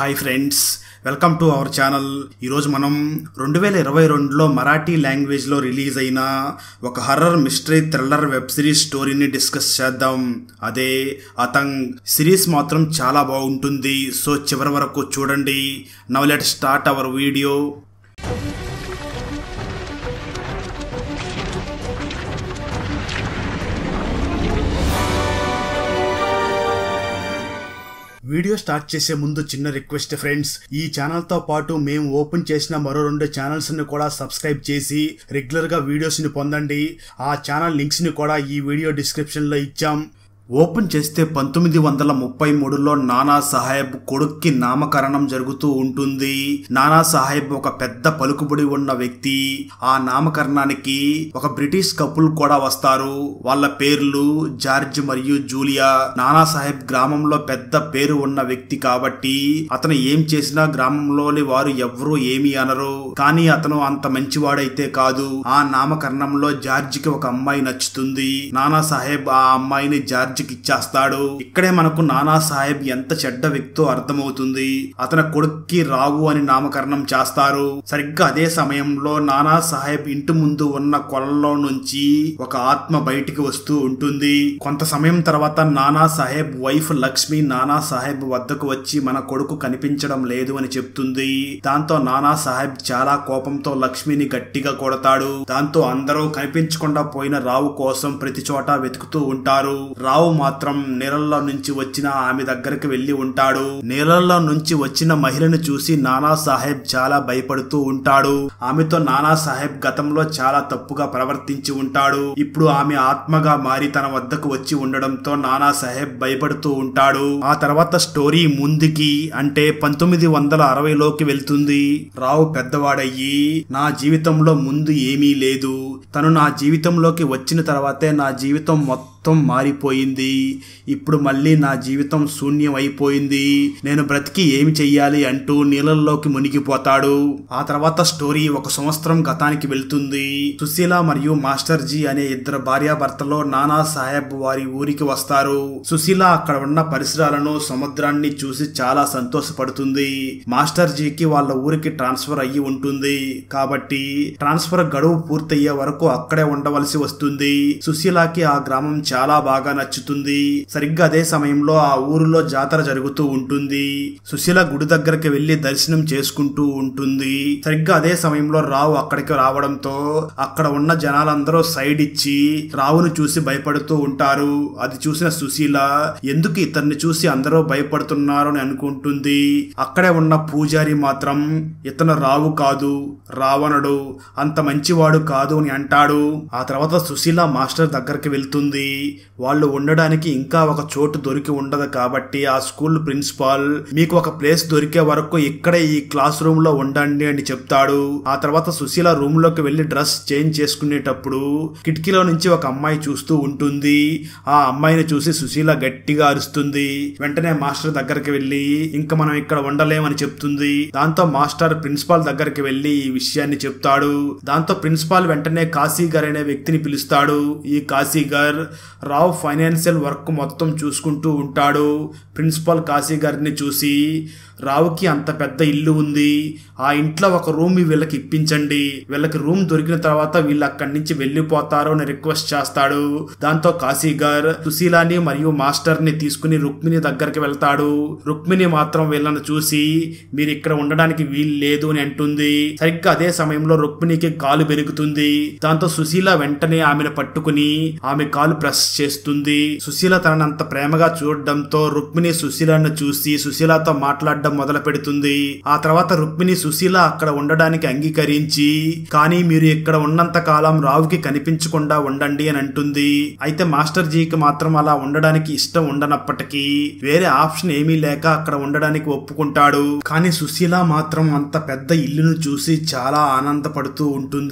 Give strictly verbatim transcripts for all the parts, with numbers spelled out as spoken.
Hi friends, welcome to our channel. ఈరోజు మనం రెండు వేల ఇరవై రెండులో మరాఠీ లాంగ్వేజ్లో రిలీజ్ అయిన ఒక horror mystery thriller web series స్టోరీని డిస్కస్ చేద్దాం. అదే అతంగ్. సిరీస్ మాత్రం చాలా బాగుంటుంది, సో చివరి వరకు చూడండి. Now let start our video. Video start చేసే ముందు చిన్న రిక్వెస్ట్ ఫ్రెండ్స్, ఈ ఛానల్ తో పాటు మేము ఓపెన్ చేసిన మరో రెండు ఛానల్స్ ని కూడా సబ్స్క్రైబ్ చేసి రెగ్యులర్ గా వీడియోస్ ని పొందండి. ఆ ఛానల్ లింక్స్ ని కూడా ఈ వీడియో డిస్క్రిప్షన్ లో ఇచ్చాం. ఓపెన్ చేస్తే పంతొమ్మిది వందల ముప్పై మూడులో నానా సాహెబ్ కొడుక్కి నామకరణం జరుగుతూ ఉంటుంది. నానా సాహెబ్ ఒక పెద్ద పలుకుబడి ఉన్న వ్యక్తి. ఆ నామకరణానికి ఒక బ్రిటిష్ కపుల్ కూడా వస్తారు. వాళ్ళ పేర్లు జార్జ్ మరియు జూలియా. నానా సాహెబ్ గ్రామంలో పెద్ద పేరు ఉన్న వ్యక్తి కాబట్టి అతను ఏం చేసినా గ్రామంలోని వారు ఎవ్వరూ ఏమీ అనరు. కానీ అతను అంత మంచివాడైతే కాదు. ఆ నామకరణంలో జార్జ్ కి ఒక అమ్మాయి నచ్చుతుంది. నానా సాహెబ్ ఆ అమ్మాయిని జార్జ్ ఇచ్చేస్తాడు. ఇక్కడే మనకు నానా సాహెబ్ ఎంత చెడ్డ వ్యక్తో అర్థమవుతుంది. అతని కొడుక్కి రావు అని నామకరణం చేస్తారు. సరిగ్గా అదే సమయంలో నానా సాహెబ్ ఇంటి ముందు ఉన్న కొలంలో నుంచి ఒక ఆత్మ బయటికి వస్తూ ఉంటుంది. కొంత సమయం తర్వాత నానా సాహెబ్ వైఫ్ లక్ష్మి నానా సాహెబ్ వద్దకు వచ్చి మన కొడుకు కనిపించడం లేదు అని చెప్తుంది. దాంతో నానా సాహెబ్ చాలా కోపంతో లక్ష్మిని గట్టిగా కొడతాడు. దాంతో అందరూ కనిపించకుండా పోయిన రావు కోసం ప్రతి చోట వెతుకుతూ ఉంటారు. రావు మాత్రం నీళ్ళల్లో నుంచి వచ్చిన ఆమె దగ్గరికి వెళ్లి ఉంటాడు. నీళ్ళల్లో నుంచి వచ్చిన మహిళను చూసి నానా సాహెబ్ చాలా భయపడుతూ ఉంటాడు. ఆమెతో నానా సాహెబ్ గతంలో చాలా తప్పుగా ప్రవర్తించి ఉంటాడు. ఇప్పుడు ఆమె ఆత్మగా మారి తన వద్దకు వచ్చి ఉండడంతో నానా సాహెబ్ భయపడుతూ ఉంటాడు. ఆ తర్వాత స్టోరీ ముందుకి అంటే పంతొమ్మిది వందల అరవైలోకి వెళ్తుంది. రావు పెద్దవాడయ్యి నా జీవితంలో ముందు ఏమీ లేదు, తను నా జీవితంలోకి వచ్చిన తర్వాతే నా జీవితం మొత్తం మొత్తం మారిపోయింది. ఇప్పుడు మళ్ళీ నా జీవితం శూన్యం అయిపోయింది. నేను బ్రతికి ఏమి చెయ్యాలి అంటూ నీళ్ళల్లోకి మునిగిపోతాడు. ఆ తర్వాత స్టోరీ ఒక సంవత్సరం గతానికి వెళ్తుంది. సుశీల మరియు మాస్టర్ జీ అనే ఇద్దరు భార్యాభర్తలో నానా సాహెబ్ వారి ఊరికి వస్తారు. సుశీల అక్కడ ఉన్న పరిసరాలను సముద్రాన్ని చూసి చాలా సంతోషపడుతుంది. మాస్టర్ జీకి వాళ్ళ ఊరికి ట్రాన్స్ఫర్ అయ్యి ఉంటుంది కాబట్టి ట్రాన్స్ఫర్ గడువు పూర్తయ్యే వరకు అక్కడే ఉండవలసి వస్తుంది. సుశీలకి ఆ గ్రామం చాలా బాగా నచ్చుతుంది. సరిగ్గా అదే సమయంలో ఆ ఊరిలో జాతర జరుగుతూ ఉంటుంది. సుశీల గుడి దగ్గరికి వెళ్లి దర్శనం చేసుకుంటూ ఉంటుంది. సరిగ్గా అదే సమయంలో రావు అక్కడికి రావడంతో అక్కడ ఉన్న జనాలందరూ సైడ్ ఇచ్చి రావును చూసి భయపడుతూ ఉంటారు. అది చూసిన సుశీల ఎందుకు ఇతన్ని చూసి అందరూ భయపడుతున్నారు అని అనుకుంటుంది. అక్కడే ఉన్న పూజారి మాత్రం ఇతను రావు కాదు, రావణుడు, అంత మంచివాడు కాదు అని అంటాడు. ఆ తర్వాత సుశీల మాస్టర్ దగ్గరికి వెళ్తుంది. వాళ్ళు ఉండడానికి ఇంకా ఒక చోటు దొరికి ఉండదు కాబట్టి ఆ స్కూల్ ప్రిన్సిపాల్ మీకు ఒక ప్లేస్ దొరికే వరకు ఇక్కడే ఈ క్లాస్ రూమ్ లో ఉండండి అని చెప్తాడు. ఆ తర్వాత సుశీల రూమ్ లోకి వెళ్లి డ్రెస్ చేంజ్ చేసుకునేటప్పుడు కిటికీలో నుంచి ఒక అమ్మాయి చూస్తూ ఉంటుంది. ఆ అమ్మాయిని చూసి సుశీల గట్టిగా అరుస్తుంది. వెంటనే మాస్టర్ దగ్గరికి వెళ్లి ఇంకా మనం ఇక్కడ ఉండలేమని చెప్తుంది. దాంతో మాస్టర్ ప్రిన్సిపాల్ దగ్గరికి వెళ్లి ఈ విషయాన్ని చెప్తాడు. దాంతో ప్రిన్సిపాల్ వెంటనే కాశీగర్ అనే వ్యక్తిని పిలుస్తాడు. ఈ కాశీగర్ రావు ఫైనాన్షియల్ వర్క్ మొత్తం చూసుకుంటూ ఉంటాడు. ప్రిన్సిపాల్ కాశీగర్ని చూసి రావుకి అంత పెద్ద ఇల్లు ఉంది, ఆ ఇంట్లో ఒక రూమ్ వీళ్ళకి ఇప్పించండి, వీళ్ళకి రూమ్ దొరికిన తర్వాత వీళ్ళు అక్కడి నుంచి వెళ్లిపోతారు అని రిక్వెస్ట్ చేస్తాడు. దాంతో కాశీగర్ సుశీలాని మరియు మాస్టర్ ని తీసుకుని రుక్మిణి దగ్గరికి వెళ్తాడు. రుక్మిణి మాత్రం వీళ్ళని చూసి మీరు ఇక్కడ ఉండడానికి వీలు లేదు అని అంటుంది. సరిగ్గా అదే సమయంలో రుక్మిణికి కాలు బెరుగుతుంది. దాంతో సుశీల వెంటనే ఆమెను పట్టుకుని ఆమె కాలు ప్రెస్ చేస్తుంది. సుశీల తనని అంత ప్రేమగా చూడడంతో రుక్మిణి సుశీలను చూసి సుశీలతో మాట్లాడడం మొదలు పెడుతుంది. ఆ తర్వాత రుక్మిణి సుశీల అక్కడ ఉండడానికి అంగీకరించి కానీ మీరు ఇక్కడ ఉన్నంత కాలం రావుకి కనిపించకుండా ఉండండి అని అంటుంది. అయితే మాస్టర్ జీకి మాత్రం అలా ఉండడానికి ఇష్టం ఉండనప్పటికీ వేరే ఆప్షన్ ఏమీ లేక అక్కడ ఉండడానికి ఒప్పుకుంటాడు. కానీ సుశీల మాత్రం అంత పెద్ద ఇల్లును చూసి చాలా ఆనందపడుతూ ఉంటుంది.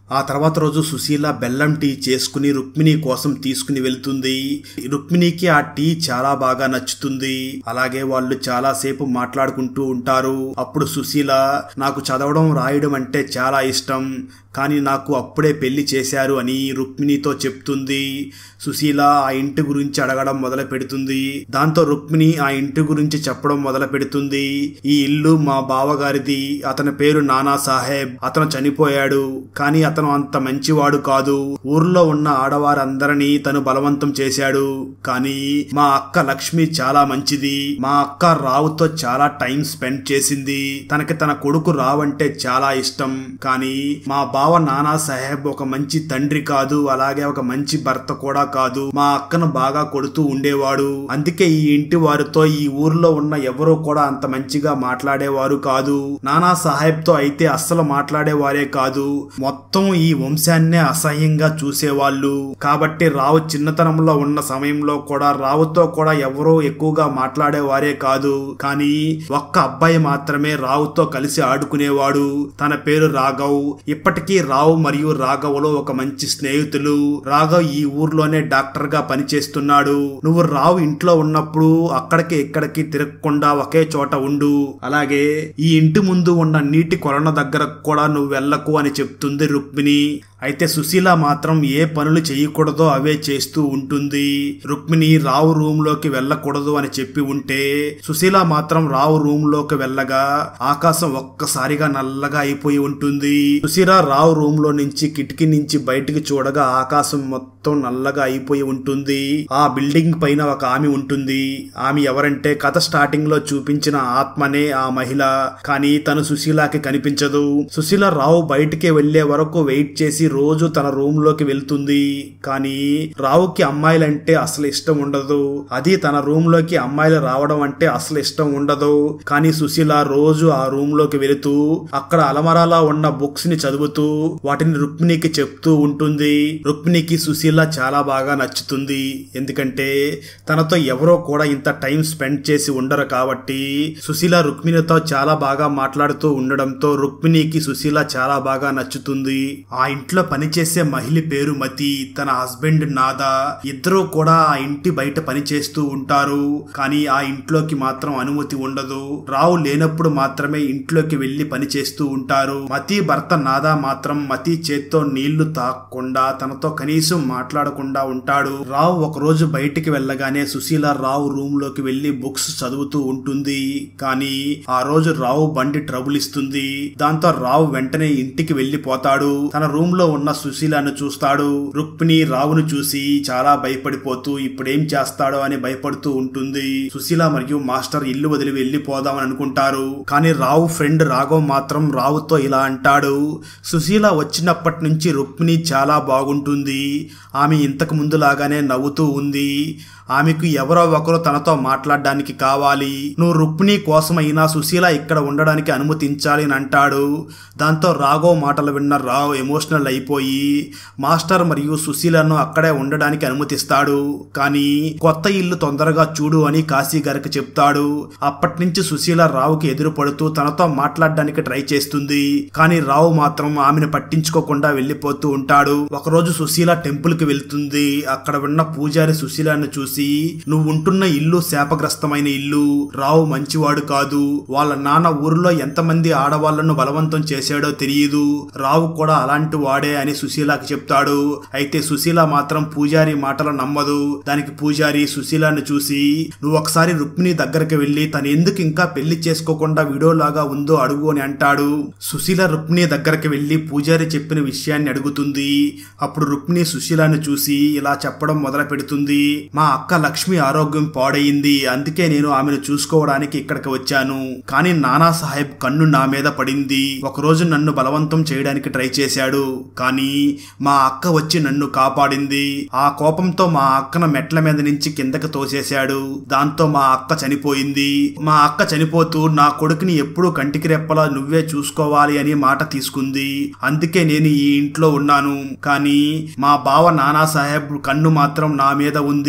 ఆ తర్వాత రోజు సుశీల బెల్లం టీ చేసుకుని రుక్మిణి కోసం తీసుకుని వెళ్తుంది. రుక్మిణికి ఆ టీ చాలా బాగా నచ్చుతుంది. అలాగే వాళ్ళు చాలా సేపు మాట్లాడుకుంటూ ఉంటారు. అప్పుడు సుశీల, నాకు చదవడం రాయడం అంటే చాలా ఇష్టం, కానీ నాకు అప్పుడే పెళ్లి చేశారు అని రుక్మిణితో చెప్తుంది. సుశీల ఆ ఇంటి గురించి అడగడం మొదలు పెడుతుంది. దాంతో రుక్మిణి ఆ ఇంటి గురించి చెప్పడం మొదలు పెడుతుంది. ఈ ఇల్లు మా బావగారిది. అతని పేరు నానా సాహెబ్. అతను చనిపోయాడు, కానీ అతను అంత మంచివాడు కాదు. ఊర్లో ఉన్న ఆడవారందరినీ తను బలవంతం చేశాడు. కానీ మా అక్క లక్ష్మి చాలా మంచిది. మా అక్క రావుతో చాలా టైం స్పెండ్ చేసింది. తనకి తన కొడుకు రావంటే చాలా ఇష్టం. కానీ మా బావ నానా సాహెబ్ ఒక మంచి తండ్రి కాదు, అలాగే ఒక మంచి భర్త కూడా కాదు. మా అక్కను బాగా కొడుతూ ఉండేవాడు. అందుకే ఈ ఇంటి వారితో ఈ ఊర్లో ఉన్న ఎవరూ కూడా అంత మంచిగా మాట్లాడేవారు కాదు. నానా సాహెబ్ తో అయితే అస్సలు మాట్లాడేవారే కాదు, మొత్తం ఈ వంశాన్నే అసహ్యంగా చూసేవాళ్ళు. కాబట్టి రావు చిన్నతనంలో ఉన్న సమయంలో కూడా రావుతో కూడా ఎవరో ఎక్కువగా మాట్లాడేవారే కాదు. కానీ ఒక్క అబ్బాయి మాత్రమే రావుతో కలిసి ఆడుకునేవాడు. తన పేరు రాఘవ్. ఇప్పటికీ రావు మరియు రాఘవలో ఒక మంచి స్నేహితులు. రాఘవ్ ఈ ఊర్లోనే డాక్టర్ గా పనిచేస్తున్నాడు. నువ్వు రావు ఇంట్లో ఉన్నప్పుడు అక్కడికి ఇక్కడికి తిరగకుండా ఒకే చోట ఉండు. అలాగే ఈ ఇంటి ముందు ఉన్న నీటి కొలను దగ్గర కూడా నువ్వు వెళ్ళకు అని చెప్తుంది రుక్మిణి. అయితే సుశీల మాత్రం ఏ పనులు చేయకూడదో అవే చేస్తూ ఉంటుంది. రుక్మిణి రావు రూమ్ లోకి వెళ్ళకూడదు అని చెప్పి ఉంటే సుశీల మాత్రం రావు రూమ్ లోకి వెళ్ళగా ఆకాశం ఒక్కసారిగా నల్లగా అయిపోయి ఉంటుంది. సుశీల రావు రూమ్ లో నుంచి కిటికీ నుంచి బయటికి చూడగా ఆకాశం మొత్తం నల్లగా అయిపోయి ఉంటుంది. ఆ బిల్డింగ్ పైన ఒక ఆమె ఉంటుంది. ఆమె ఎవరంటే కథ స్టార్టింగ్ లో చూపించిన ఆత్మనే ఆ మహిళ. కానీ తను సుశీలకి కనిపించదు. సుశీల రావు బయటికి వెళ్లే వరకు వెయిట్ చేసి రోజు తన రూమ్ లోకి వెళ్తుంది. కానీ రావుకి అమ్మాయిలంటే అసలు ఇష్టం ఉండదు. అది తన రూమ్ లోకి అమ్మాయిలు రావడం అంటే అసలు ఇష్టం ఉండదు. కానీ సుశీల రోజు ఆ రూమ్ లోకి వెళుతూ అక్కడ అలమరాలా ఉన్న బుక్స్ ని చదువుతూ వాటిని రుక్మిణికి చెప్తూ ఉంటుంది. రుక్మిణికి సుశీల చాలా బాగా నచ్చుతుంది. ఎందుకంటే తనతో ఎవరో కూడా ఇంత టైం స్పెండ్ చేసి ఉండరు కాబట్టి. సుశీల రుక్మిణితో చాలా బాగా మాట్లాడుతూ ఉండడంతో రుక్మిణికి సుశీల చాలా బాగా నచ్చుతుంది. ఆ ఇంట్లో పనిచేసే మహిళ పేరు మతి. తన హస్బెండ్ నాదా. ఇద్దరూ కూడా ఆ ఇంటి బయట పనిచేస్తూ ఉంటారు. కానీ ఆ ఇంట్లోకి మాత్రం అనుమతి ఉండదు. రావు లేనప్పుడు మాత్రమే ఇంట్లోకి వెళ్లి పనిచేస్తూ ఉంటారు. మతి భర్త నాదా మాత్రం మతి చేత్తో నీళ్లు తాగకుండా తనతో కనీసం మాట్లాడకుండా ఉంటాడు. రావు ఒక రోజు బయటికి వెళ్ళగానే సుశీల రావు రూమ్ లోకి వెళ్లి బుక్స్ చదువుతూ ఉంటుంది. కానీ ఆ రోజు రావు బండి ట్రబుల్ ఇస్తుంది. దాంతో రావు వెంటనే ఇంటికి వెళ్లిపోతాడు. తన రూమ్ లో ఉన్న సుశీలను చూస్తాడు. రుక్మిణి రావును చూసి చాలా భయపడిపోతూ ఇప్పుడేం చేస్తాడో అని భయపడుతూ ఉంటుంది. సుశీల మరియు మాస్టర్ ఇల్లు వదిలి వెళ్లిపోదామని అనుకుంటారు. కానీ రావు ఫ్రెండ్ రాఘవ్ మాత్రం రావుతో ఇలా అంటాడు, సుశీల వచ్చినప్పటి నుంచి రుక్మిణి చాలా బాగుంటుంది. ఆమె ఇంతకు ముందు లాగానే నవ్వుతూ ఉంది. ఆమెకు ఎవరో ఒకరు తనతో మాట్లాడడానికి కావాలి. నువ్వు రుక్మిణి కోసమైనా సుశీల ఇక్కడ ఉండడానికి అనుమతించాలి అని అంటాడు. దాంతో రాఘవ్ మాటలు విన్న రావు ఎమోషనల్ అయిపోయి మాస్టర్ మరియు సుశీలను అక్కడే ఉండడానికి అనుమతిస్తాడు. కానీ కొత్త ఇల్లు తొందరగా చూడు అని కాశీ గారికి చెప్తాడు. అప్పటి నుంచి సుశీల రావుకి ఎదురు పడుతూ తనతో మాట్లాడడానికి ట్రై చేస్తుంది. కానీ రావు మాత్రం ఆమెను పట్టించుకోకుండా వెళ్లిపోతూ ఉంటాడు. ఒకరోజు సుశీల టెంపుల్ కి వెళ్తుంది. అక్కడ ఉన్న పూజారి సుశీలను చూసి, నువ్వు ఉంటున్న ఇల్లు శాపగ్రస్తమైన ఇల్లు. రావు మంచివాడు కాదు. వాళ్ళ నాన్న ఊరిలో ఎంతమంది ఆడవాళ్లను బలవంతం చేశాడో తెలియదు. రావు కూడా అలాంటి వాడే అని సుశీలకి చెప్తాడు. అయితే సుశీల మాత్రం పూజారి మాటలు నమ్మదు. దానికి పూజారి సుశీలను చూసి, నువ్వు ఒకసారి రుక్మిణి దగ్గరికి వెళ్లి తను ఎందుకు ఇంకా పెళ్లి చేసుకోకుండా విడోలాగా ఉందో అడుగు అని అంటాడు. సుశీల రుక్మిణి దగ్గరికి వెళ్లి పూజారి చెప్పిన విషయాన్ని అడుగుతుంది. అప్పుడు రుక్మిణి సుశీలను చూసి ఇలా చెప్పడం మొదలు పెడుతుంది, మా అక్క లక్ష్మి ఆరోగ్యం పాడయింది. అందుకే నేను ఆమెను చూసుకోవడానికి ఇక్కడికి వచ్చాను. కానీ నానా సాహెబ్ కన్ను నా మీద పడింది. ఒకరోజు నన్ను బలవంతం చేయడానికి ట్రై చేశాడు. కానీ మా అక్క వచ్చి నన్ను కాపాడింది. ఆ కోపంతో మా అక్కను మెట్ల మీద నుంచి కిందకి తోసేశాడు. దాంతో మా అక్క చనిపోయింది. మా అక్క చనిపోతూ నా కొడుకుని ఎప్పుడూ కంటికి రెప్పలా నువ్వే చూసుకోవాలి అని మాట తీసుకుంది. అందుకే నేను ఈ ఇంట్లో ఉన్నాను. కానీ మా బావ నానా సాహెబ్ కన్ను మాత్రం నా మీద ఉంది.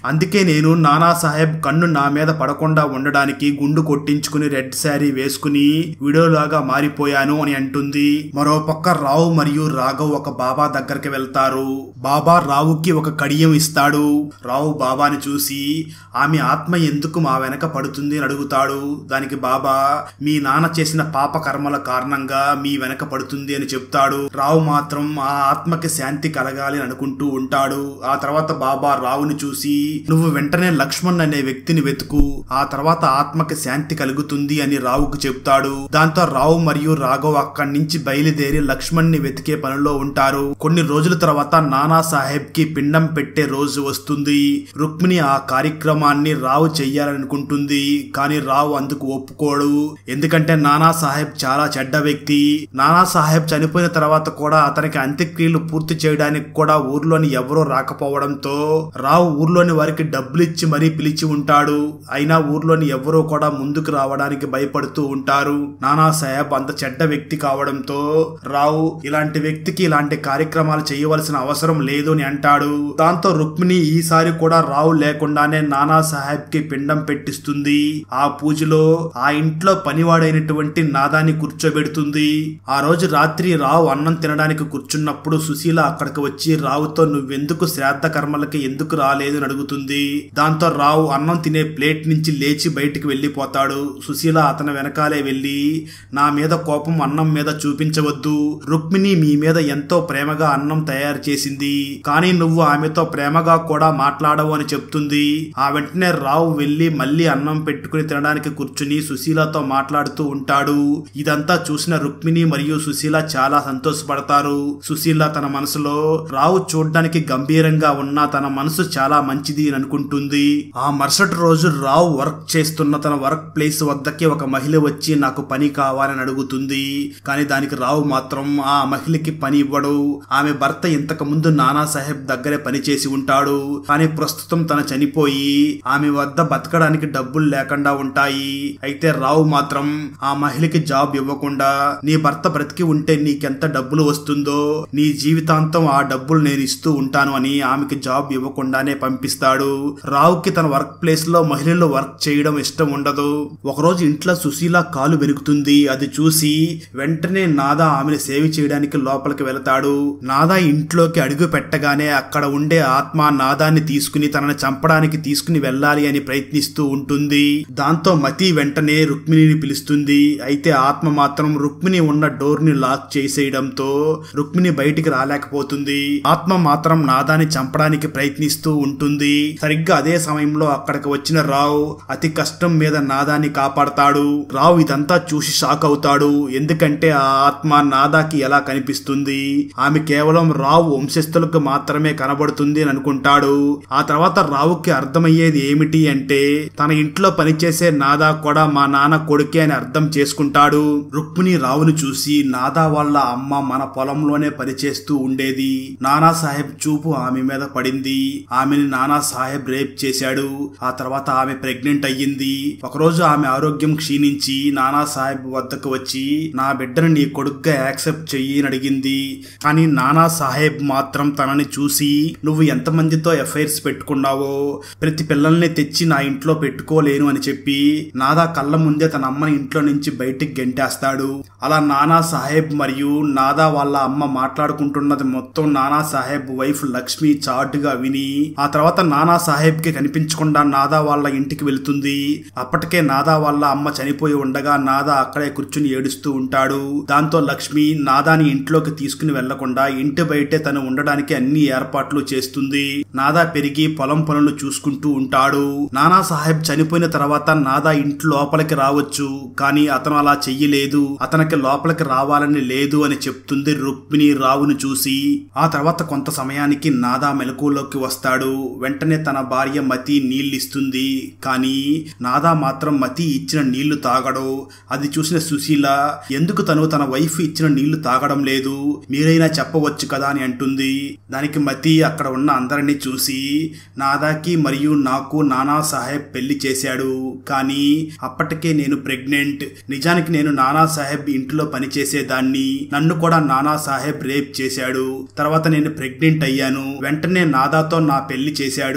అందుకే నేను నానా సాహెబ్ కన్ను నా మీద పడకుండా ఉండడానికి గుండు కొట్టించుకుని రెడ్ శారీ వేసుకుని వీడియోలాగా మారిపోయాను అని అంటుంది. మరోపక్క రావు మరియు రాఘవ్ ఒక బాబా దగ్గరికి వెళ్తారు. బాబా రావుకి ఒక కడియం ఇస్తాడు. రావు బాబాని చూసి ఆమె ఆత్మ ఎందుకు మా వెనక పడుతుంది అని అడుగుతాడు. దానికి బాబా మీ నాన్న చేసిన పాప కర్మల కారణంగా మీ వెనక పడుతుంది అని చెప్తాడు. రావు మాత్రం ఆ ఆత్మకి శాంతి కలగాలి అని అనుకుంటూ ఉంటాడు. ఆ తర్వాత బాబా రావుని చూసి నువ్వు వెంటనే లక్ష్మణ్ అనే వ్యక్తిని వెతుకు, ఆ తర్వాత ఆత్మకి శాంతి కలుగుతుంది అని రావుకు చెప్తాడు. దాంతో రావు మరియు రాఘవ్ అక్కడి నుంచి బయలుదేరి లక్ష్మణ్ ని వెతికే పనిలో ఉంటారు. కొన్ని రోజుల తర్వాత నానా సాహెబ్ కి పిండం పెట్టే రోజు వస్తుంది. రుక్మిణి ఆ కార్యక్రమాన్ని రావు చెయ్యాలనుకుంటుంది. కానీ రావు అందుకు ఒప్పుకోడు. ఎందుకంటే నానా సాహెబ్ చాలా చెడ్డ వ్యక్తి. నానా సాహెబ్ చనిపోయిన తర్వాత కూడా అతనికి అంత్యక్రియలు పూర్తి చేయడానికి కూడా ఊర్లోని ఎవరో రాకపోవడంతో రావు ఊర్లోని వారికి డబ్బులు ఇచ్చి మరీ పిలిచి ఉంటాడు. అయినా ఊర్లోని ఎవరో కూడా ముందుకు రావడానికి భయపడుతూ ఉంటారు. నానా సాహెబ్ అంత చెడ్డ వ్యక్తి కావడంతో రావు ఇలాంటి వ్యక్తికి ఇలాంటి కార్యక్రమాలు చేయవలసిన అవసరం లేదు అని అంటాడు. దాంతో రుక్మిణి ఈసారి కూడా రావు లేకుండానే నానా సాహెబ్ కి పిండం పెట్టిస్తుంది. ఆ పూజలో ఆ ఇంట్లో పనివాడైనటువంటి నాదాన్ని కూర్చోబెడుతుంది. ఆ రోజు రాత్రి రావు అన్నం తినడానికి కూర్చున్నప్పుడు సుశీల అక్కడికి వచ్చి రావుతో నువ్వెందుకు శ్రాద్ధ కర్మలకి ఎందుకు రాలేదు అని అడుగుతుంది. దాంతో రావు అన్నం తినే ప్లేట్ నుంచి లేచి బయటికి వెళ్లిపోతాడు. సుశీల అతని వెనకాలే వెళ్లి నా మీద కోపం అన్నం మీద చూపించవద్దు, రుక్మిణి మీ మీద ఎంతో ప్రేమగా అన్నం తయారు చేసింది, కానీ నువ్వు ఆమెతో ప్రేమగా కూడా మాట్లాడవు అని చెప్తుంది. ఆ వెంటనే రావు వెళ్లి మళ్లీ అన్నం పెట్టుకుని తినడానికి కూర్చుని సుశీలతో మాట్లాడుతూ ఉంటాడు. ఇదంతా చూసిన రుక్మిణి మరియు సుశీల చాలా సంతోషపడతారు. సుశీల తన మనసులో రావు చూడ్డానికి గంభీరంగా ఉన్నా తన మనసు చాలా మంచిది అని అనుకుంటుంది. ఆ మరుసటి రోజు రావు వర్క్ చేస్తున్న తన వర్క్ ప్లేస్ వద్దకి ఒక మహిళ వచ్చి నాకు పని కావాలని అడుగుతుంది. కానీ దానికి రావు మాత్రం ఆ మహిళకి పని ఇవ్వడు. ఆమె భర్త ఇంతకు ముందు నానా సాహెబ్ దగ్గరే పని చేసి ఉంటాడు. కానీ ప్రస్తుతం తన చనిపోయి ఆమె వద్ద బతకడానికి డబ్బులు లేకుండా ఉంటాయి. అయితే రావు మాత్రం ఆ మహిళకి జాబ్ ఇవ్వకుండా నీ భర్త బ్రతికి ఉంటే నీకెంత డబ్బులు వస్తుందో నీ జీవితాంతం ఆ డబ్బులు నేను ఇస్తూ ఉంటాను అని ఆమెకి జాబ్ ఇవ్వకుండానే పంపిస్తాడు. రావుకి తన వర్క్ ప్లేస్ లో మహిళలు వర్క్ చేయడం ఇష్టం ఉండదు. ఒకరోజు ఇంట్లో సుశీల కాలు వెనుకుతుంది. అది చూసి వెంటనే నాదా ఆమెను సేవ చేయడానికి లోపలికి వెళతాడు. నాదా ఇంట్లోకి అడుగు పెట్టగానే అక్కడ ఉండే ఆత్మ నాదాన్ని తీసుకుని తనని చంపడానికి తీసుకుని వెళ్ళాలి అని ప్రయత్నిస్తూ ఉంటుంది. దాంతో మతి వెంటనే రుక్మిణిని పిలుస్తుంది. అయితే ఆత్మ మాత్రం రుక్మిణి ఉన్న డోర్ ని లాక్ చేసేయడంతో రుక్మిణి బయటికి రాలేకపోతుంది. ఆత్మ మాత్రం నాదాన్ని చంపడానికి ప్రయత్నిస్తూ ఉంటుంది. సరిగ్గా అదే సమయంలో అక్కడికి వచ్చిన రావు అతి కష్టం మీద నాదాన్ని కాపాడతాడు. రావు ఇదంతా చూసి షాక్ అవుతాడు. ఎందుకంటే ఆ ఆత్మ నాదాకి ఎలా కనిపిస్తుంది, ఆమె కేవలం రావు వంశస్థులకు మాత్రమే కనబడుతుంది అని అనుకుంటాడు. ఆ తర్వాత రావుకి అర్థమయ్యేది ఏమిటి అంటే తన ఇంట్లో పనిచేసే నాదా కూడా మా నాన్న కొడుకే అని అర్థం చేసుకుంటాడు. రుక్మిణి రావుని చూసి నాదా వాళ్ళ అమ్మ మన పొలంలోనే పనిచేస్తూ ఉండేది. నానా సాహెబ్ చూపు ఆమె మీద పడింది. ఆమెని నానా సాహెబ్ రేప్ చేశాడు. ఆ తర్వాత ఆమె ప్రెగ్నెంట్ అయ్యింది. ఒకరోజు ఆమె ఆరోగ్యం క్షీణించి నానా సాహెబ్ వద్దకు వచ్చి నా బిడ్డను నీ కొడుకుగా యాక్సెప్ట్ చెయ్యి అని అడిగింది. కానీ నానా సాహెబ్ మాత్రం తనని చూసి నువ్వు ఎంతమందితో ఎఫ్ఐఆర్స్ పెట్టుకున్నావో ప్రతి పిల్లల్ని తెచ్చి నా ఇంట్లో పెట్టుకోలేను అని చెప్పి నాదా కళ్ళ ముందే తన అమ్మని ఇంట్లో నుంచి బయటికి గెంటేస్తాడు. అలా నానా సాహెబ్ మరియు నాదా వాళ్ళ అమ్మ మాట్లాడుకుంటున్నది మొత్తం నానా సాహెబ్ వైఫ్ లక్ష్మి చాటుగా విని ఆ తర్వాత నానా సాహెబ్ కి కనిపించకుండా నాదా వాళ్ళ ఇంటికి వెళ్తుంది. అప్పటికే నాదా వాళ్ళ అమ్మ చనిపోయి ఉండగా నాదా అక్కడే కూర్చుని ఏడుస్తూ ఉంటాడు. దాంతో లక్ష్మి నాదాని ఇంట్లోకి తీసుకుని వెళ్లకుండా ఇంటి బయటే తను ఉండడానికి అన్ని ఏర్పాట్లు చేస్తుంది. నాదా పెరిగి పొలం పనులు చూసుకుంటూ ఉంటాడు. నానా సాహెబ్ చనిపోయిన తర్వాత నాదా ఇంటి లోపలికి రావచ్చు, కానీ అతను అలా చెయ్యలేదు. అతనికి లోపలికి రావాలని లేదు అని చెప్తుంది రుక్మిణి రావును చూసి. ఆ తర్వాత కొంత సమయానికి నాదా మెలకులోకి వస్తాడు. వెంటనే తన భార్య మతి నీళ్ళిస్తుంది. కానీ నాదా మాత్రం మతి ఇచ్చిన నీళ్లు తాగడు. అది చూసిన సుశీల ఎందుకు తను తన వైఫ్ ఇచ్చిన నీళ్లు తాగడం లేదు, మీరైనా చెప్పవచ్చు కదా అని అంటుంది. దానికి మతి అక్కడ ఉన్న అందరినీ చూసి నాదాకి మరియు నాకు నానా సాహెబ్ పెళ్లి చేశాడు, కానీ అప్పటికే నేను ప్రెగ్నెంట్. నిజానికి నేను నానా సాహెబ్ ఇంట్లో పనిచేసేదాన్ని. నన్ను కూడా నానా సాహెబ్ రేప్ చేశాడు. తర్వాత నేను ప్రెగ్నెంట్ అయ్యాను. వెంటనే నాదాతో నా పెళ్లి చేశాడు.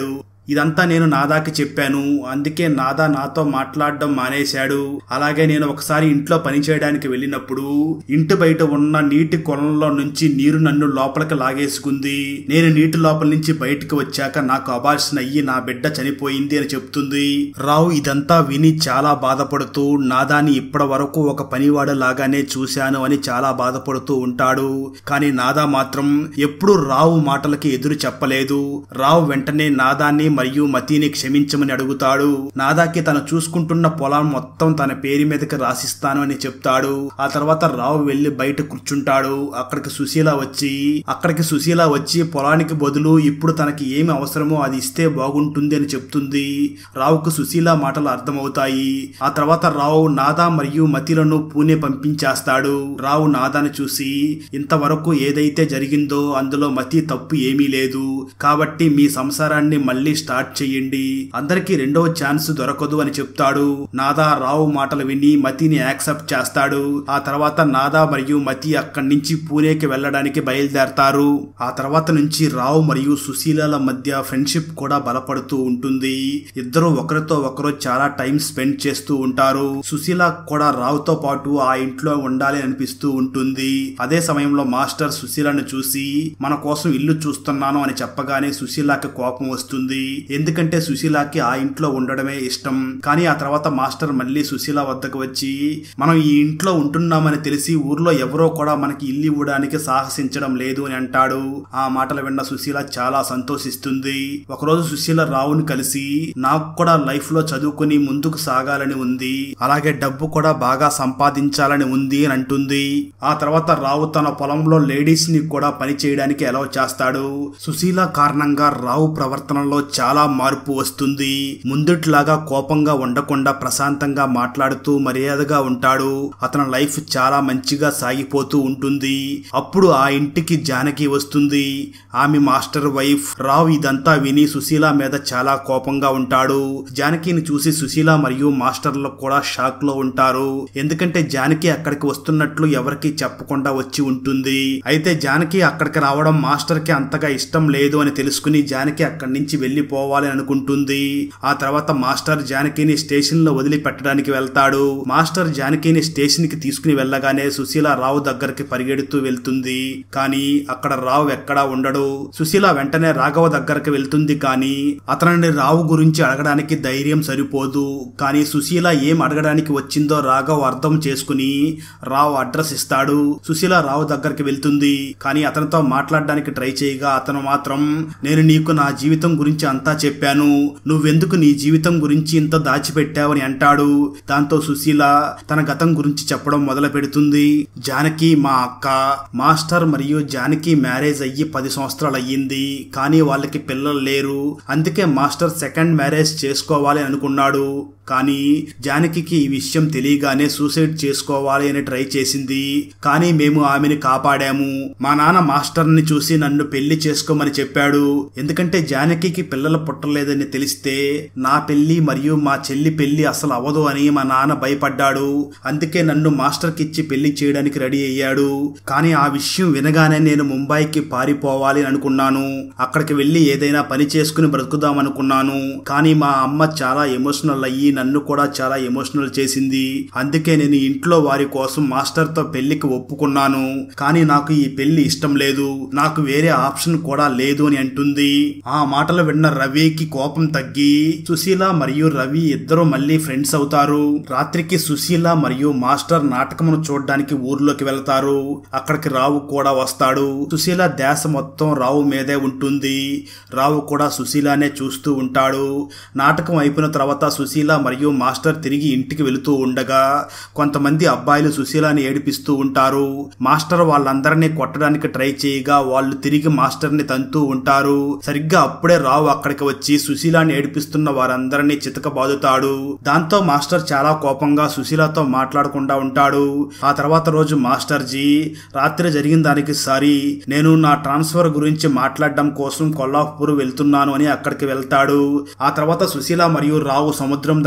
ఇదంతా నేను నాదాకి చెప్పాను, అందుకే నాదా నాతో మాట్లాడడం మానేశాడు. అలాగే నేను ఒకసారి ఇంట్లో పని చేయడానికి వెళ్ళినప్పుడు ఇంటి బయట ఉన్న నీటి కొలంలో నుంచి నీరు నన్ను లోపలికి లాగేసుకుంది. నేను నీటి లోపల నుంచి బయటకు వచ్చాక నాకు అబార్షన్ అయ్యి నా బిడ్డ చనిపోయింది అని చెప్తుంది. రావు ఇదంతా విని చాలా బాధపడుతూ నాదాని ఇప్పటి వరకు ఒక పనివాడు లాగానే చూశాను అని చాలా బాధపడుతూ ఉంటాడు. కానీ నాదా మాత్రం ఎప్పుడు రావు మాటలకి ఎదురు చెప్పలేదు. రావు వెంటనే నాదాన్ని మరియు మతిని క్షమించమని అడుగుతాడు. నాదాకి తను చూసుకుంటున్న పొలం మొత్తం తన పేరు మీదకి రాసిస్తాను అని చెప్తాడు. ఆ తర్వాత రావు వెళ్లి బయట కూర్చుంటాడు. అక్కడికి సుశీల వచ్చి అక్కడికి సుశీల వచ్చి పొలానికి బదులు ఇప్పుడు తనకి ఏమి అవసరమో అది ఇస్తే బాగుంటుంది అని చెప్తుంది. రావుకు సుశీల మాటలు అర్థమవుతాయి. ఆ తర్వాత రావు నాదా మరియు మతిలను పూణే పంపించేస్తాడు. రావు నాదాని చూసి ఇంతవరకు ఏదైతే జరిగిందో అందులో మతి తప్పు ఏమీ లేదు, కాబట్టి మీ సంసారాన్ని మళ్ళీ స్టార్ట్ చెయ్యండి, అందరికీ రెండవ ఛాన్స్ దొరకదు అని చెప్తాడు. నాదా రావు మాటలు విని మతిని యాక్సెప్ట్ చేస్తాడు. ఆ తర్వాత నాదా మరియు మతి అక్కడి నుంచి పూణేకి వెళ్లడానికి బయలుదేరతారు. ఆ తర్వాత నుంచి రావు మరియు సుశీలల మధ్య ఫ్రెండ్షిప్ కూడా బలపడుతూ ఉంటుంది. ఇద్దరు ఒకరితో ఒకరు చాలా టైం స్పెండ్ చేస్తూ ఉంటారు. సుశీల కూడా రావుతో పాటు ఆ ఇంట్లో ఉండాలి అనిపిస్తూ ఉంటుంది. అదే సమయంలో మాస్టర్ సుశీలను చూసి మన కోసం ఇల్లు చూస్తున్నాను అని చెప్పగానే సుశీలకి కోపం వస్తుంది. ఎందుకంటే సుశీలకి ఆ ఇంట్లో ఉండడమే ఇష్టం. కానీ ఆ తర్వాత మాస్టర్ మళ్ళీ సుశీల వద్దకు వచ్చి మనం ఈ ఇంట్లో ఉంటున్నామని తెలిసి ఊర్లో ఎవరో కూడా మనకి ఇల్లు ఇవ్వడానికి సాహసించడం లేదు అని అంటాడు. ఆ మాటలు విన్న సుశీల చాలా సంతోషిస్తుంది. ఒకరోజు సుశీల రావుని కలిసి నాకు కూడా లైఫ్ లో చదువుకుని ముందుకు సాగాలని ఉంది, అలాగే డబ్బు కూడా బాగా సంపాదించాలని ఉంది అని అంటుంది. ఆ తర్వాత రావు తన పొలంలో లేడీస్ ని కూడా పని చేయడానికి అలౌ చేస్తాడు. సుశీల కారణంగా రావు ప్రవర్తనలో చాలా మార్పు వస్తుంది. ముందుట్లాగా కోపంగా ఉండకుండా ప్రశాంతంగా మాట్లాడుతూ మర్యాదగా ఉంటాడు. అతని లైఫ్ చాలా మంచిగా సాగిపోతూ ఉంటుంది. అప్పుడు ఆ ఇంటికి జానకి వస్తుంది. ఆమె మాస్టర్ వైఫ్. రావు ఇదంతా విని సుశీల మీద చాలా కోపంగా ఉంటాడు. జానకిని చూసి సుశీల మరియు మాస్టర్లు కూడా షాక్ లో ఉంటారు. ఎందుకంటే జానకి అక్కడికి వస్తున్నట్లు ఎవరికి చెప్పకుండా వచ్చి ఉంటుంది. అయితే జానకి అక్కడికి రావడం మాస్టర్ కి అంతగా ఇష్టం లేదు అని తెలుసుకుని జానకి అక్కడి నుంచి వెళ్లిపోవాలి అనుకుంటుంది. ఆ తర్వాత మాస్టర్ జానకిని స్టేషన్ లో వదిలి పెట్టడానికి వెళ్తాడు. మాస్టర్ జానకిని స్టేషన్ కి తీసుకుని వెళ్ళగానే సుశీల రావు దగ్గరికి పరిగెడుతూ వెళ్తుంది. కానీ అక్కడ రావు ఎక్కడా ఉండడు. సుశీల వెంటనే రాఘవ దగ్గరకు వెళ్తుంది. కానీ అతనిని రావు గురించి అడగడానికి ధైర్యం సరిపోదు. కానీ సుశీల ఏం అడగడానికి వచ్చిందో రాఘవ్ అర్థం చేసుకుని రావు అడ్రస్ ఇస్తాడు. సుశీల రావు దగ్గరికి వెళ్తుంది. కానీ అతనితో మాట్లాడడానికి ట్రై చేయగా అతను మాత్రం నేను నీకు నా జీవితం గురించి అంతా చెప్పాను, నువ్వెందుకు నీ జీవితం గురించి ఇంత దాచిపెట్టావని అంటాడు. దాంతో సుశీల తన గతం గురించి చెప్పడం మొదలు పెడుతుంది. జానకి మా అక్క. మాస్టర్ మరియు జానకి మ్యారేజ్ అయ్యి పది సంవత్సరాలు అయ్యింది. కానీ వాళ్ళకి పిల్లలు లేరు. అందుకే మాస్టర్ సెకండ్ మ్యారేజ్ చేసుకోవాలి అనుకున్నాడు. కానీ జానకి ఈ విషయం తెలియగానే సూసైడ్ చేసుకోవాలి అని ట్రై చేసింది. కానీ మేము ఆమెను కాపాడాము. మా నాన్న మాస్టర్ ని చూసి నన్ను పెళ్లి చేసుకోమని చెప్పాడు. ఎందుకంటే జానకి పిల్లలు పుట్టలేదని తెలిస్తే నా పెళ్లి మరియు మా చెల్లి పెళ్లి అసలు అవదు అని మా నాన్న భయపడ్డాడు. అందుకే నన్ను మాస్టర్ కి ఇచ్చి పెళ్లి చేయడానికి రెడీ అయ్యాడు. కానీ ఆ విషయం వినగానే నేను ముంబైకి పారిపోవాలి అనుకున్నాను. అక్కడికి వెళ్లి ఏదైనా పని చేసుకుని బ్రతుకుదాం అనుకున్నాను. కానీ మా అమ్మ చాలా ఎమోషనల్ అయ్యి నన్ను కూడా చాలా ఎమోషనల్ చేసింది. అందుకే నేను ఇంట్లో వారి కోసం మాస్టర్ తో పెళ్లికి ఒప్పుకున్నాను. కానీ నాకు ఈ పెళ్లి ఇష్టం లేదు, నాకు వేరే ఆప్షన్ కూడా లేదు అని అంటుంది. ఆ మాటలు విన్న రవికి కోపం తగ్గి సుశీల మరియు రవి ఇద్దరు మళ్ళీ ఫ్రెండ్స్ అవుతారు. రాత్రికి సుశీల మరియు మాస్టర్ నాటకమును చూడడానికి ఊర్లోకి వెళ్తారు. అక్కడికి రావు కూడా వస్తాడు. సుశీల ధ్యాస మొత్తం రావు మీదే ఉంటుంది. రావు కూడా సుశీలనే చూస్తూ ఉంటాడు. నాటకం అయిపోయిన తర్వాత సుశీల మరియు మాస్టర్ తిరిగి ఇంటికి వెళుతూ ఉండగా కొంతమంది అబ్బాయిలు సుశీలని ఏడిపిస్తూ ఉంటారు. మాస్టర్ వాళ్ళందరినీ కొట్టడానికి ట్రై చేయగా వాళ్ళు తిరిగి మాస్టర్ ని తంతూ ఉంటారు. సరిగ్గా అప్పుడే రావు అక్కడికి వచ్చి సుశీలని ఏడిపిస్తున్న వారందరినీ చితకబాదుతాడు. దాంతో మాస్టర్ చాలా కోపంగా సుశీలతో మాట్లాడకుండా ఉంటాడు. ఆ తర్వాత రోజు మాస్టర్ జీ రాత్రి జరిగిన దానికి సారీ, నేను నా ట్రాన్స్ఫర్ గురించి మాట్లాడడం కోసం కొల్లాపూర్ వెళ్తున్నాను అని అక్కడికి వెళ్తాడు. ఆ తర్వాత సుశీల మరియు రావు సముద్రం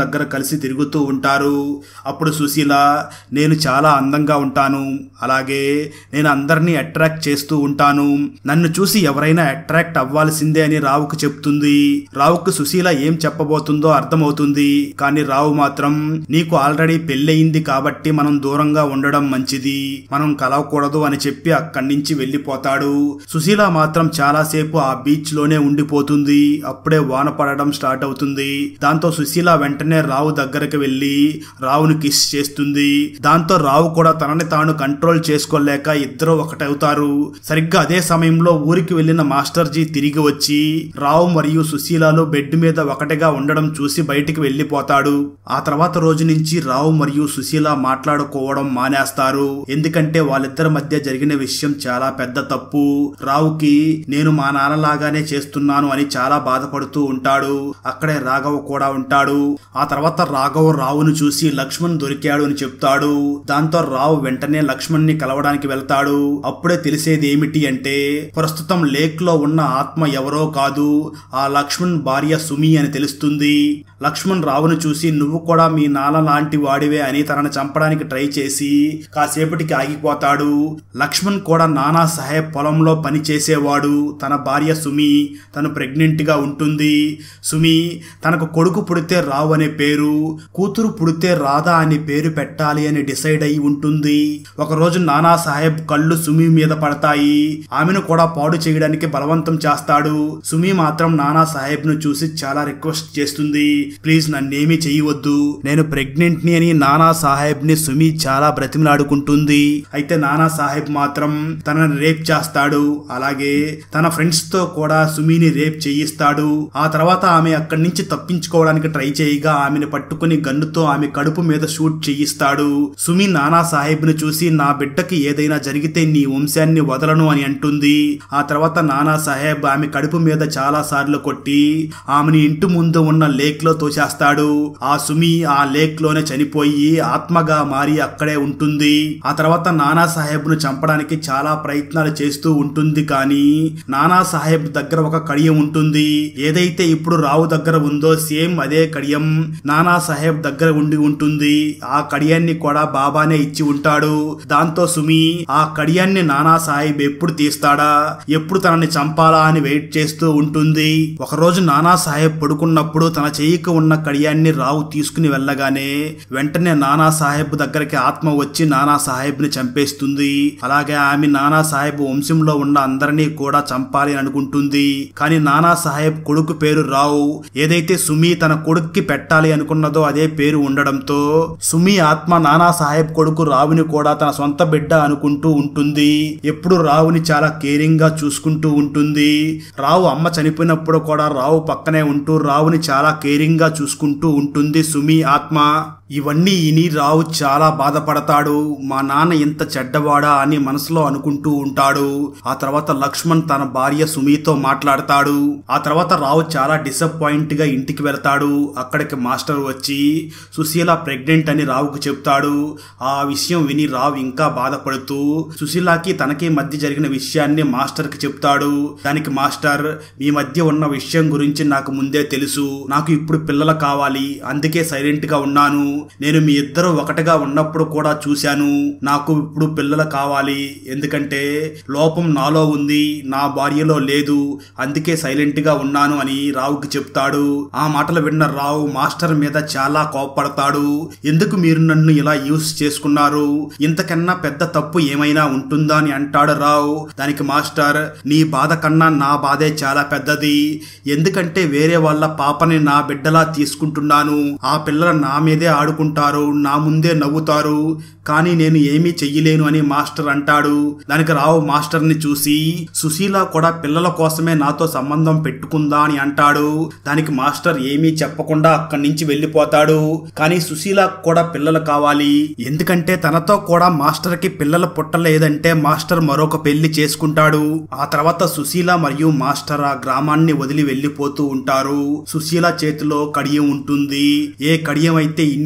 దగ్గర కలిసి తిరుగుతూ ఉంటారు. అప్పుడు సుశీల, నేను చాలా అందంగా ఉంటాను, అలాగే నేను అందరినీ అట్రాక్ట్ చేస్తూ ఉంటాను, నన్ను చూసి ఎవరైనా అట్రాక్ట్ అవ్వాల్సిందే అని రావుకు చెప్తుంది. రావుకు సుశీల ఏం చెప్పబోతుందో అర్థమవుతుంది. కానీ రావు మాత్రం, నీకు ఆల్రెడీ పెళ్ళయింది కాబట్టి మనం దూరంగా ఉండడం మంచిది, మనం కలవకూడదు అని చెప్పి అక్కడి నుంచి వెళ్లిపోతాడు. సుశీల మాత్రం చాలాసేపు ఆ బీచ్ లోనే ఉండిపోతుంది. అప్పుడే వాన పడడం స్టార్ట్ అవుతుంది. దాంతో సుశీల వెంటనే రావు దగ్గరకు వెళ్లి రావును కిస్ చేస్తుంది. దాంతో రావు కూడా తనని తాను కంట్రోల్ చేసుకోలేక ఇద్దరు ఒకటవుతారు. సరిగ్గా అదే సమయంలో ఊరికి వెళ్లిన మాస్టర్జీ తిరిగి వచ్చి రావు మరియు సుశీలలో బెడ్ మీద ఒకటిగా ఉండడం చూసి బయటికి వెళ్లిపోతాడు. ఆ తర్వాత రోజు నుంచి రావు మరియు సుశీల మాట్లాడుకోవడం మానేస్తారు. ఎందుకంటే వాళ్ళిద్దరి మధ్య జరిగిన విషయం చాలా పెద్ద తప్పు. రావుకి నేను మా నాన్నలాగానే చేస్తున్నాను అని చాలా బాధపడుతూ ఉంటాడు. అక్కడే రాఘవ్ కూడా ఉంటాడు. ఆ తర్వాత రాఘవ్ రావును చూసి లక్ష్మణ్ దొరికాడు అని చెప్తాడు. దాంతో రావు వెంటనే లక్ష్మణ్ ని కలవడానికి వెళ్తాడు. అప్పుడే తెలిసేది ఏమిటి అంటే ప్రస్తుతం లేక్ లో ఉన్న ఆత్మ ఎవరో కాదు, ఆ లక్ష్మణ్ భార్య సుమి అని తెలుస్తుంది. లక్ష్మణ్ రావును చూసి నువ్వు కూడా మీ నాన్న లాంటి వాడివే అని తనను చంపడానికి ట్రై చేసి కాసేపటికి ఆగిపోతాడు. లక్ష్మణ్ కూడా నానా సాహెబ్ పొలంలో పని చేసేవాడు. తన భార్య సుమి, తను ప్రెగ్నెంట్ గా ఉంటుంది. సుమి తనకు కొడుకు పుడితే రావు అనే పేరు, కూతురు పుడితే రాధా అనే పేరు పెట్టాలి అని డిసైడ్ అయి ఉంటుంది. ఒకరోజు నానా సాహెబ్ కళ్ళు సుమి మీద పడతాయి. ఆమెను కూడా పాడు చేయడానికి బలవంతం చేస్తాడు. సుమి మాత్రం నానా సాహెబ్ ను చూసి చాలా రిక్వెస్ట్ చేస్తుంది, ప్లీజ్ నన్నేమీ చెయ్యవద్దు, నేను ప్రెగ్నెంట్ ని అని నానా సాహెబ్ ని సుమి చాలా బ్రతిమలాడుకుంటుంది. అయితే నానా సాహెబ్ మాత్రం తనని రేప్ చేస్తాడు. అలాగే తన ఫ్రెండ్స్ తో కూడా సుమిని రేప్ చేయిస్తాడు. ఆ తర్వాత ఆమె అక్కడి నుంచి తప్పించుకోవడానికి ట్రై చేయగా ఆమెను పట్టుకుని గన్నుతో ఆమె కడుపు మీద షూట్ చేయిస్తాడు. సుమి నానా సాహెబ్ ను చూసి నా బిడ్డకి ఏదైనా జరిగితే నీ వంశాన్ని వదలను అని అంటుంది. ఆ తర్వాత నానా సాహెబ్ ఆమె కడుపు మీద చాలా సార్లు కొట్టి ఆమెని ఇంటి ముందు ఉన్న లేక్ లో తోచేస్తాడు. ఆ సుమి ఆ లేక్ లోనే చనిపోయి ఆత్మగా మారి అక్కడే ఉంటుంది. ఆ తర్వాత నానా సాహెబ్ ను చంపడానికి చాలా ప్రయత్నాలు చేస్తూ ఉంటుంది. కానీ నానా సాహెబ్ దగ్గర ఒక కడియం ఉంటుంది. ఏదైతే ఇప్పుడు రావు దగ్గర ఉందో సేమ్ అదే కడియం నానా సాహెబ్ దగ్గర ఉండి ఉంటుంది. ఆ కడియాన్ని కూడా బాబానే ఇచ్చి ఉంటాడు. దాంతో సుమి ఆ కడియాన్ని నానా సాహెబ్ ఎప్పుడు తీస్తాడా, ఎప్పుడు తనని చంపాలా అని వెయిట్ చేస్తూ ఉంటుంది. ఒకరోజు నానా సాహెబ్ పడుకున్నప్పుడు తన చెయ్యికి ఉన్న కడియాన్ని రావు తీసుకుని వెళ్ళగానే వెంటనే నానా సాహెబ్ దగ్గరికి ఆత్మ వచ్చి నానా సాహెబ్ ని చంపేస్తుంది. అలాగే ఆమె నానా సాహెబ్ వంశంలో ఉన్న అందరినీ కూడా చంపాలి అనుకుంటుంది. కానీ నానా సాహెబ్ కొడుకు పేరు రావు. ఏదైతే సుమి తన కొడుక్కి పెట్టాలి అనుకున్నదో అదే పేరు ఉండడంతో సుమి ఆత్మ నానా సాహెబ్ కొడుకు రావుని కూడా తన సొంత బిడ్డ అనుకుంటూ ఉంటుంది. ఎప్పుడు రావుని చాలా కేరింగ్ గా చూసుకుంటూ ఉంటుంది. రావు అమ్మ చనిపోయినప్పుడు కూడా రావు పక్కనే ఉంటూ రావుని చాలా కేరింగ్ గా చూసుకుంటూ ఉంటుంది సుమి ఆత్మ. ఇవన్నీ ఇని రావు చాలా బాధపడతాడు. మా నాన్న ఇంత చెడ్డవాడా అని మనసులో అనుకుంటూ ఉంటాడు. ఆ తర్వాత లక్ష్మణ్ తన భార్య సుమితో మాట్లాడతాడు. ఆ తర్వాత రావు చాలా డిసప్పాయింట్ గా ఇంటికి వెళ్తాడు. అక్కడికి మాస్టర్ వచ్చి సుశీల ప్రెగ్నెంట్ అని రావుకు చెప్తాడు. ఆ విషయం విని రావు ఇంకా బాధపడుతూ సుశీలకి తనకి మధ్య జరిగిన విషయాన్ని మాస్టర్ కి చెప్తాడు. దానికి మాస్టర్, మీ మధ్య ఉన్న విషయం గురించి నాకు ముందే తెలుసు, నాకు ఇప్పుడు పిల్లలు కావాలి, అందుకే సైలెంట్ గా ఉన్నాను, నేను మీ ఇద్దరు ఒకటిగా ఉన్నప్పుడు కూడా చూశాను, నాకు ఇప్పుడు పిల్లలు కావాలి, ఎందుకంటే లోపం నాలో ఉంది, నా భార్యలో లేదు, అందుకే సైలెంట్ గా ఉన్నాను అని రావుకి చెప్తాడు. ఆ మాటలు విన్న రావు మాస్టర్ మీద చాలా కోపపడతాడు. ఎందుకు మీరు నన్ను ఇలా యూస్ చేసుకున్నారు, ఇంతకన్నా పెద్ద తప్పు ఏమైనా ఉంటుందా అని అంటాడు రావు. దానికి మాస్టర్, నీ బాధ కన్నా నా బాధే చాలా పెద్దది, ఎందుకంటే వేరే వాళ్ళ పాపని నా బిడ్డలా తీసుకుంటున్నాను, ఆ పిల్లలు నా మీదే ఆడుకుంటారు, నా ముందే నవ్వుతారు, కానీ నేను ఏమీ చెయ్యలేను అని మాస్టర్ అంటాడు. దానికి రావు మాస్టర్ ని చూసి సుశీల కూడా పిల్లల కోసమే నాతో సంబంధం పెట్టుకుందా అని అంటాడు. దానికి మాస్టర్ ఏమీ చెప్పకుండా అక్కడి నుంచి వెళ్లిపోతాడు. కానీ సుశీల కూడా పిల్లలు కావాలి, ఎందుకంటే తనతో కూడా మాస్టర్ కి పిల్లలు పుట్టలేదంటే మాస్టర్ మరొక పెళ్లి చేసుకుంటాడు. ఆ తర్వాత సుశీల మరియు మాస్టర్ ఆ గ్రామాన్ని వదిలి వెళ్లిపోతూ ఉంటారు. సుశీల చేతిలో కడియం ఉంటుంది. ఏ కడియం అయితే ఇన్ని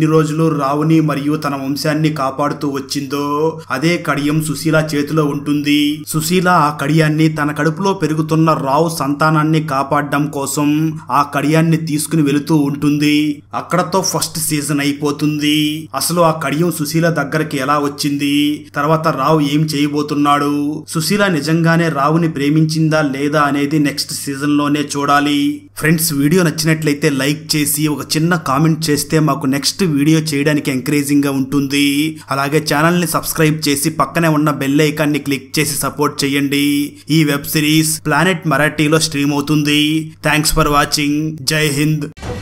రోజులు రావుని మరియు తన వంశాన్ని కాపాడుతూ వచ్చిందో అదే కడియం సుశీల చేతిలో ఉంటుంది. సుశీల ఆ కడియాన్ని తన కడుపులో పెరుగుతున్న రావు సంతానాన్ని కాపాడడం కోసం ఆ కడియాన్ని తీసుకుని వెళుతూ ఉంటుంది. అక్కడతో ఫస్ట్ సీజన్ అయిపోతుంది. అసలు ఆ కడియం సుశీల దగ్గరికి ఎలా వచ్చింది, తర్వాత రావు ఏం చేయబోతున్నాడు, సుశీల నిజంగానే రావుని ప్రేమించిందా లేదా అనేది నెక్స్ట్ సీజన్ లోనే చూడాలి. ఫ్రెండ్స్, వీడియో నచ్చినట్లయితే లైక్ చేసి ఒక చిన్న కామెంట్ చేస్తే మాకు నెక్స్ట్ వీడియో చేయడానికి ఎంకరేజింగ్ గా ఉంటుంది. అలాగే ఛానల్ ని సబ్స్క్రైబ్ చేసి పక్కనే ఉన్న బెల్ ఐకాన్ ని క్లిక్ చేసి సపోర్ట్ చేయండి. ఈ వెబ్ సిరీస్ ప్లానెట్ మరాఠీలో స్ట్రీమ్ అవుతుంది. Thanks for watching. Jai Hind.